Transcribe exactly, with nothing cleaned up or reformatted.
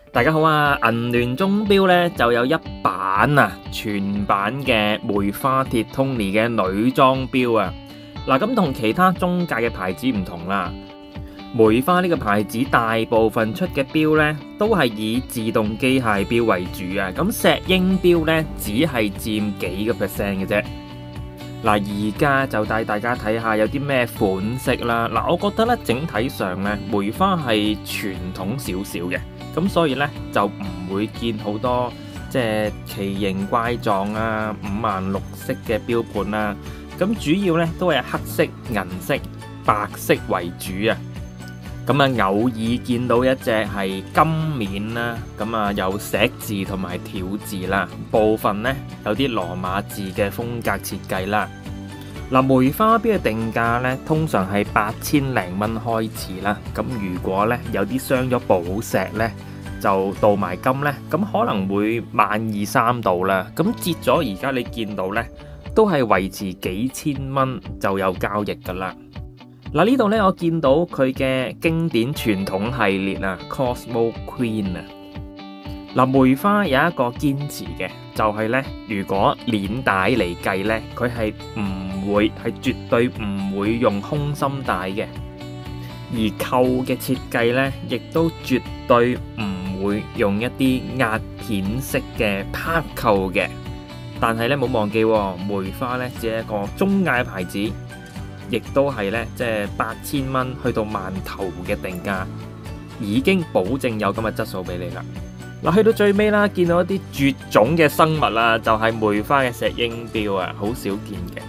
大家好啊！銀聯鐘錶咧就有一版啊，全版嘅梅花鐵 Tony 嘅女裝錶啊。嗱，咁同其他中介嘅牌子唔同啦。梅花呢個牌子大部分出嘅錶咧都係以自動機械錶為主啊。咁石英錶咧只係佔幾個 percent 嘅啫。嗱，而家就帶大家睇下有啲咩款式啦。嗱，我覺得咧整體上咧梅花係傳統少少嘅。咁所以咧就唔會見好多即係奇形怪狀啊、五顏六色嘅錶盤啦。咁主要咧都係黑色、銀色、白色為主啊。咁啊，偶爾見到一隻係金面啦，咁啊有石字同埋條字啦，部分咧有啲羅馬字嘅風格設計啦。嗱，梅花錶嘅定價咧通常係八千零蚊開始啦。咁如果咧有啲鑲咗寶石咧，就鍍埋金咧，咁可能會萬二三度啦。咁折咗而家你見到咧，都係維持幾千蚊就有交易噶啦。嗱，呢度咧我見到佢嘅經典傳統系列啊 ，Cosmo Queen 啊。嗱，梅花有一個堅持嘅，就係咧，如果鏈帶嚟計咧，佢係唔會係絕對唔會用空心帶嘅，而扣嘅設計咧，亦都絕對唔會用一啲壓片式嘅拍扣嘅。但係咧冇忘記，梅花咧只係一個中介牌子，亦都係咧即係八千蚊去到萬頭嘅定價，已經保證有咁嘅質素俾你啦。嗱，去到最尾啦，見到一啲絕種嘅生物啦，就係梅花嘅石英錶啊，好少見嘅。